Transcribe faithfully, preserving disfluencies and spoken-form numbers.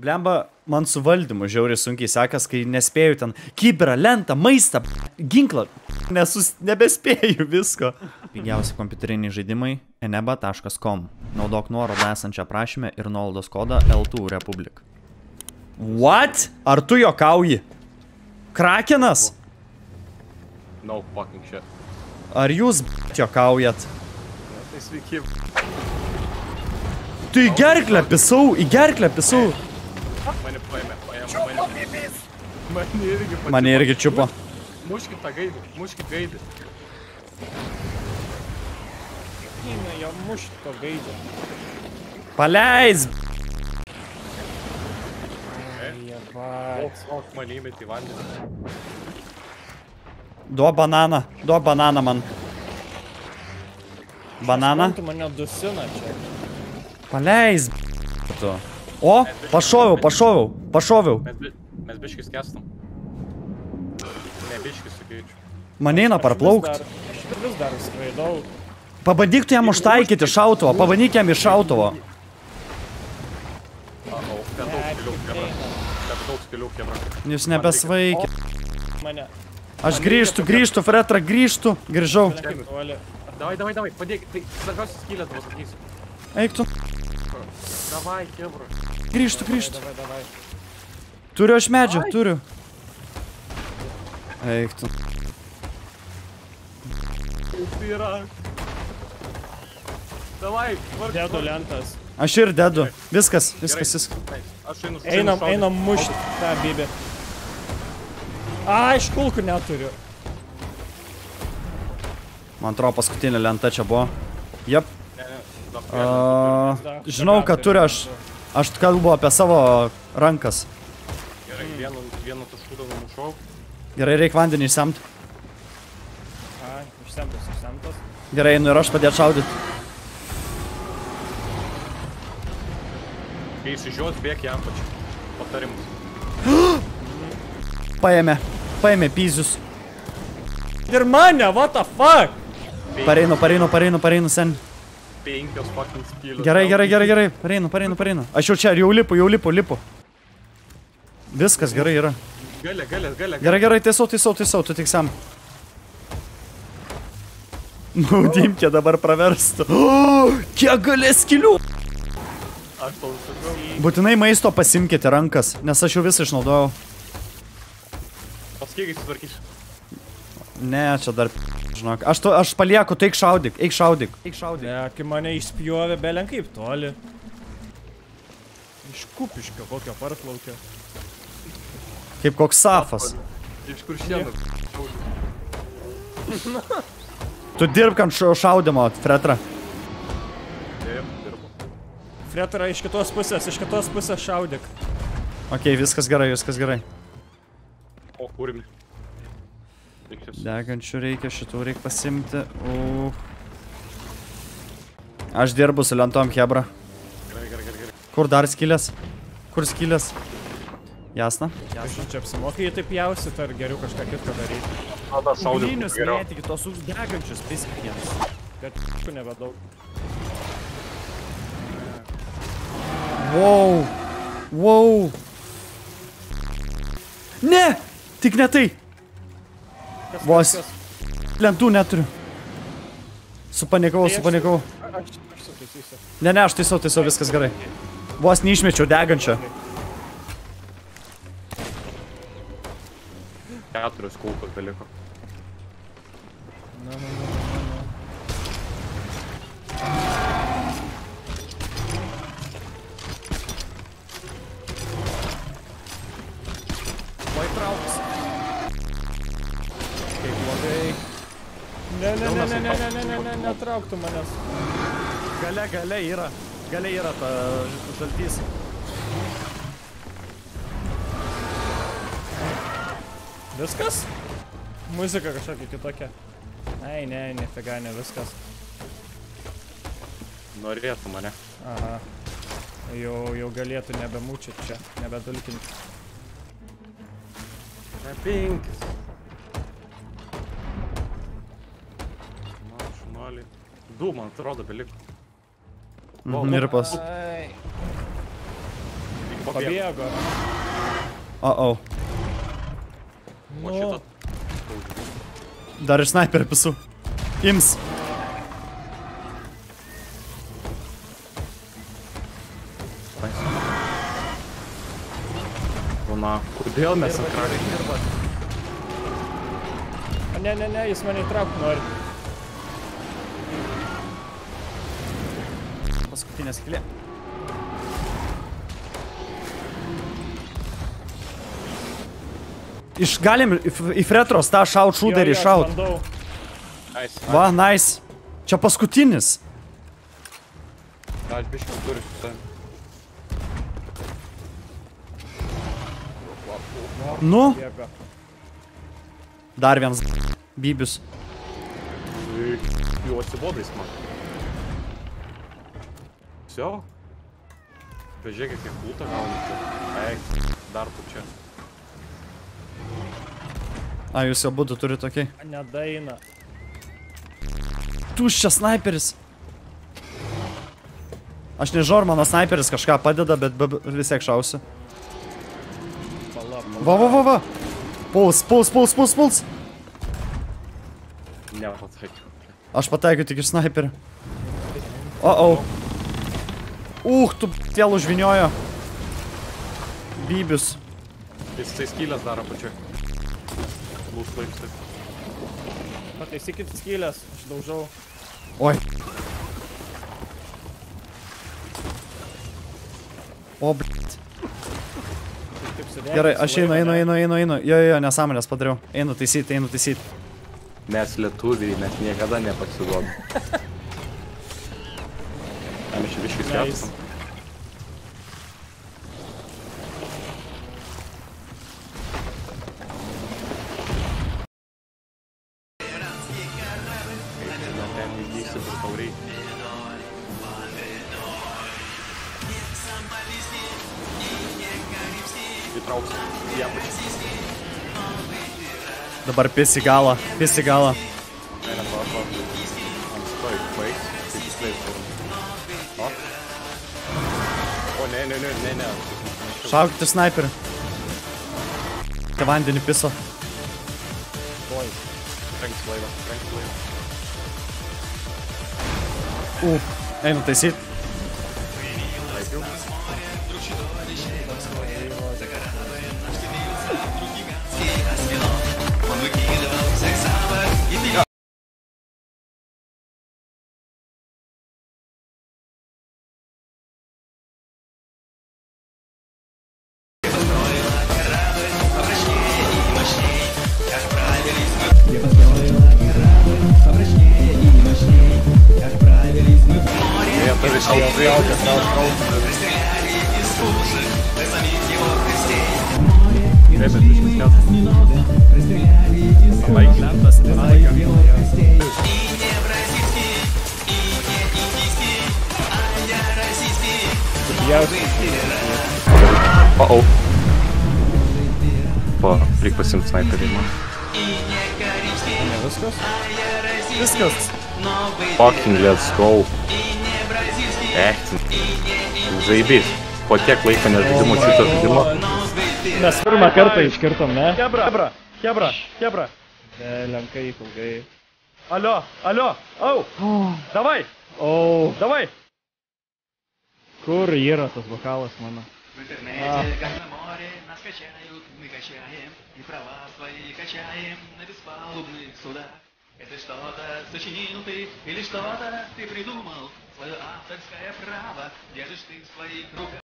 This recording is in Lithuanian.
Blemba, man su valdymu žiauriai sunkiai sekas, kai nespėju ten kibirą, lentą, maistą, ginklą. Nesus, nebespėju visko. Pigiausi kompiuteriniai žaidimai eneba taškas com. Naudok nuorodą esančią aprašymę ir nuolaidos kodą L two Republic. What? Ar tu jokauji? Krakenas? No fucking shit. Ar jūs jokaujat? Tai sveiki. Tu į gerklę pisau, į gerklę pisau. Mane paėmė, paėmė, mane. Mane irgi pačiu. Mane irgi čiupo. Muškit tą gaidį, muškit gaidį. Eina, jau mušt to gaidį. Paleis! Jebait. O, ok, mane įmėt į vandenį. Duo bananą, duo bananą man. Bananą? Tu mane dusina čia. Paleis, tu. O, pašoviau, pašoviau, pašoviau. Mes, bi mes biškis kestam. Ne, biškis, sakaičiu. Man eina parplaukt. Aš vis dar skraidau. Pabandyk tu jam užtaikyti šautuvo, pabandyk jam iš šautuvo. Aha, per daug skiliau, kebra. Per daug skiliau, kebra. Jūs nebesvaikė. Mane. Aš grįžtu, grįžtu, Fretra, grįžtu. Grįžau. Davai, davai, davai, padėk. Tai svarbiausias skylės dabar sakysiu. Eik tu. Davai, kebra. Grįžtu, grįžtu. Davai, davai. Turiu aš medžio, turiu. Eik tu. Tai yra. Davai, varg. Dedu lentas. Aš ir dedu. Viskas, viskas, viskas. Aš einu Einam, einam mušt tą bibį. A, iš kulkų neturiu. Man atrodo, paskutinė lenta čia buvo. Jep. Ne, ne, dar Uh, žinau, kad turiu aš. Aš kalbu apie savo rankas. Gerai, vienu, vienu taškudą numušau. Gerai, reik vandenį išsemt. A, išsemtas, išsemtas. Gerai, einu ir aš padėt šaudyt. Kai išsižios, bėk jam pačiu. Patarimus. Paėmė, paėmė pyzius. Ir mane, what the fuck? Pareinu, pareinu, pareinu, pareinu sen. Penkios fucking skylius. Gerai, gerai, gerai, gerai. Pareinu, pareinu, pareinu. Aš jau čia, jau lipu, jau lipu, lipu. Viskas gerai yra. Galė, galė, galė. Gerai, gerai, taisau, taisau, taisau, tu tik sam. Maudimkė dabar praverstų. O, kiek galės skilių. Aš tau sakau. Būtinai maisto pasimkite rankas, nes aš jau visą išnaudojau. Paskaigai sutvarkysiu. Ne, čia dar, žinok. Aš, to, aš palieku, tai eik šaudyk, eik šaudyk. Eik šaudyk. Ne, kai mane išspjovė belen kaip toli. Iš kupiškio kokio parplaukio. Kaip koks safas. Iš kur šiandien? Tu dirbk ant šaudimo, Fretra. Taip, dirbu. Fretra, iš kitos pusės, iš kitos pusės šaudyk. Ok, viskas gerai, viskas gerai. O, kurimi. Degančių reikia, šitų reikia pasimti. Uh. Aš dirbu su lentom, hebra. Gerai, gerai, gerai, gerai. Kur dar skylės? Kur skylės? Jasna? Aš čia apsimokai jį taip jausit, ar geriau kažką kitką daryti. Na, dar šaudžiu. Uglinius mėtykit, tos degančius priskirtiems. Bet tu nebedaug. Wow. Wow. Ne! Tik ne tai. Kas, Vos. kas, kas? Lentų neturiu. Supanikavau, Tai aš- supanikavau. Aš, aš sutaisysiu. Ne, ne, aš taisau, taisau, viskas gerai. Vos neišmečiau degančio. Keturios kulkos beliko. Na, na, na, na, na. Vai trauks. Kaip blogai. Ne, ne, ne, ne, ne, ne, ne, ne, ne, netrauktų manęs. Gale, gale yra. Gale yra ta žaltys. Viskas? Muzika kažkokia kitokia. Ai, ne, nefiga, ne viskas. Norėtų mane. Aha. Jau, jau galėtų nebemūčyti čia, nebedulkinti. Ne, penkis. Na, šunoliai. Du, man atrodo, beliko. Mhm, ir pas. Ai. Pabėgo. O, o. O Nu, šitą. Dar iš sniperį pisų. Ims. Na, kodėl mes atrakė? o ne, ne, ne, jis mane įtraukti nori. Paskutinė skylė. Iš galim į, į fretros tą šaut šūderį šaut. Bandau. Nice. Va, nice. Čia paskutinis. Aš biškas turiu su savim. Nu, Bėgo. dar vienas bybius. Jau atsibodais man. Всё? Pažiūrėk, kiek kultą gauni čia. Eik, dar tu čia. A, jūs jau būtų turi tokiai. Nedaina. Tuščias sniperis. Aš nežinau, ar mano sniperis kažką padeda, bet be, vis tiek šausiu. Pala, pala. Va, va, va, va. Puls, puls, puls, puls, puls. Nepataikiau. Aš pataikiu tik iš sniperio. O, o. Uch, tu vėl užviniojo. Bybius. Jis tai skylės daro pačioj. Lūs laipstai. Pataisykit skylės, aš daužau. Oi. O, blit. Taip sudėti. Gerai, aš einu, einu, einu, einu, einu. Jo, jo, jo, nesąmonės padariau. Einu taisyti, einu taisyti. Mes lietuviai, mes niekada nepasiduodam. Tam iš viškis Nice. kestam. Ten įgysi ir tau reikia. Įtrauksiu į apačią. Dabar pis į galą, pis į galą. Ne, ne, va, va. Ant stoj, baigs. Tai tiksliai turim. O? O, ne, ne, ne, ne, ne. Šaukite sniperį. Te vandenį piso. Oi. Trenks laivą, trenks laivą. U, einu taisyti. Taikiau. Я тоже шел. Ребят, очень классно. Лайк, Я О-оу. По приквасим снайперima. ne viskas. Viskas. Fucking let's go. Echt. Zaibys. Po tiek laiko nežaidimo šito žaidimo. Mes pirmą kartą iškirtom, ne? Hebra, hebra, hebra, hebra. Ne, lenkai ilgai. Alio, alio, au. Davai, O, davai. kur yra tas vokalas mano? В интернете, как на море, нас качают, мы качаем, и права свои качаем на беспалубных судах. Это что-то сочинил ты, или что-то ты придумал, свое авторское право держишь ты в своих руках.